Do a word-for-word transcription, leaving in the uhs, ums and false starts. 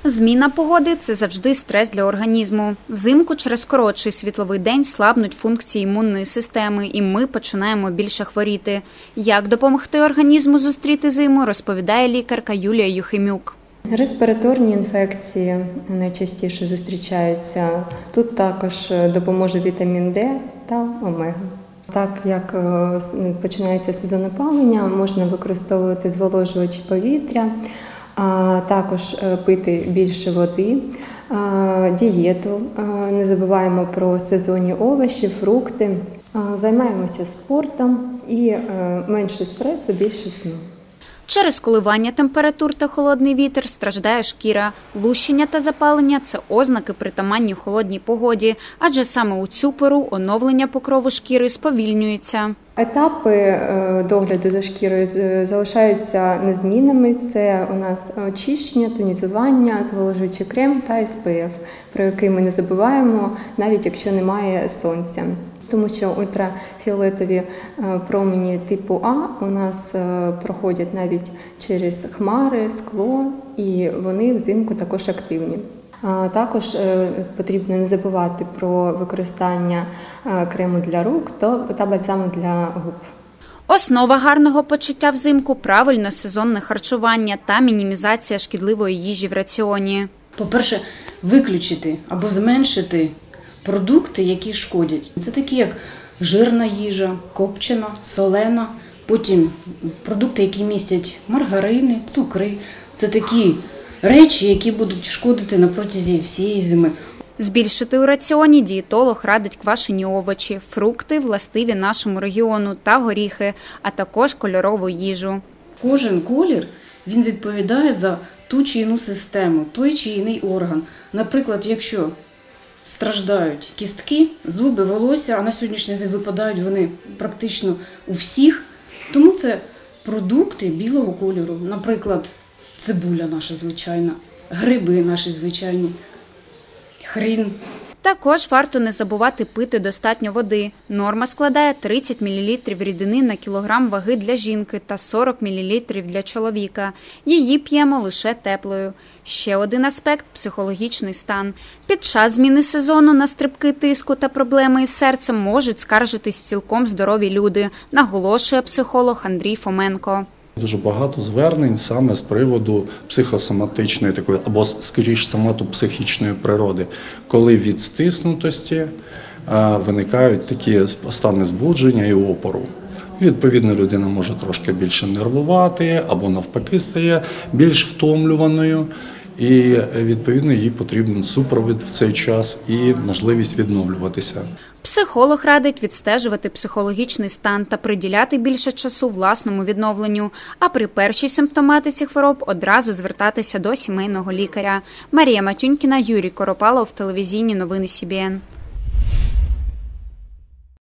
Зміна погоди – це завжди стрес для організму. Взимку через коротший світловий день слабнуть функції імунної системи, і ми починаємо більше хворіти. Як допомогти організму зустріти зиму, розповідає лікарка Юлія Юхимюк. Респіраторні інфекції найчастіше зустрічаються. Тут також допоможе вітамін Д та омега. Так як починається сезон опалення, можна використовувати зволожувачі повітря, а також пити більше води, дієту. Не забуваємо про сезонні овочі, фрукти. Займаємося спортом і менше стресу, більше сну. Через коливання температур та холодний вітер страждає шкіра. Лущення та запалення – це ознаки притаманні холодній погоді, адже саме у цю пору оновлення покрову шкіри сповільнюється. Етапи догляду за шкірою залишаються незмінними. Це у нас очищення, тонізування, зволожуючий крем та ес пе еф, про який ми не забуваємо, навіть якщо немає сонця. Тому що ультрафіолетові промені типу А у нас проходять навіть через хмари, скло, і вони взимку також активні. Також потрібно не забувати про використання крему для рук та бальзаму для губ. Основа гарного почуття взимку – правильне сезонне харчування та мінімізація шкідливої їжі в раціоні. По-перше, виключити або зменшити продукти, які шкодять. Це такі, як жирна їжа, копчена, солена, потім продукти, які містять маргарини, цукри. Це такі речі, які будуть шкодити на протязі всієї зими. Збільшити у раціоні дієтолог радить квашені овочі, фрукти, властиві нашому регіону, та горіхи, а також кольорову їжу. Кожен колір, він відповідає за ту чи іншу систему, той чи інший орган. Наприклад, якщо страждають кістки, зуби, волосся, а на сьогоднішній день випадають вони практично у всіх, тому це продукти білого кольору. Наприклад, цибуля наша звичайна, гриби наші звичайні, хрін. Також варто не забувати пити достатньо води. Норма складає тридцять мілілітрів рідини на кілограм ваги для жінки та сорок мілілітрів для чоловіка. Її п'ємо лише теплою. Ще один аспект – психологічний стан. Під час зміни сезону на стрибки тиску та проблеми із серцем можуть скаржитись цілком здорові люди, наголошує психолог Андрій Фоменко. Дуже багато звернень саме з приводу психосоматичної такої, або, скоріш, соматопсихічної природи, коли від стиснутості виникають такі стани збудження і опору. Відповідно, людина може трошки більше нервувати, або навпаки стає більш втомлюваною. І, відповідно, їй потрібен супровід в цей час і можливість відновлюватися. Психолог радить відстежувати психологічний стан та приділяти більше часу власному відновленню, а при першій симптоматиці хвороб одразу звертатися до сімейного лікаря. Марія Матюнькіна, Юрій Коропалов, телевізійні новини Сі Бі Ен.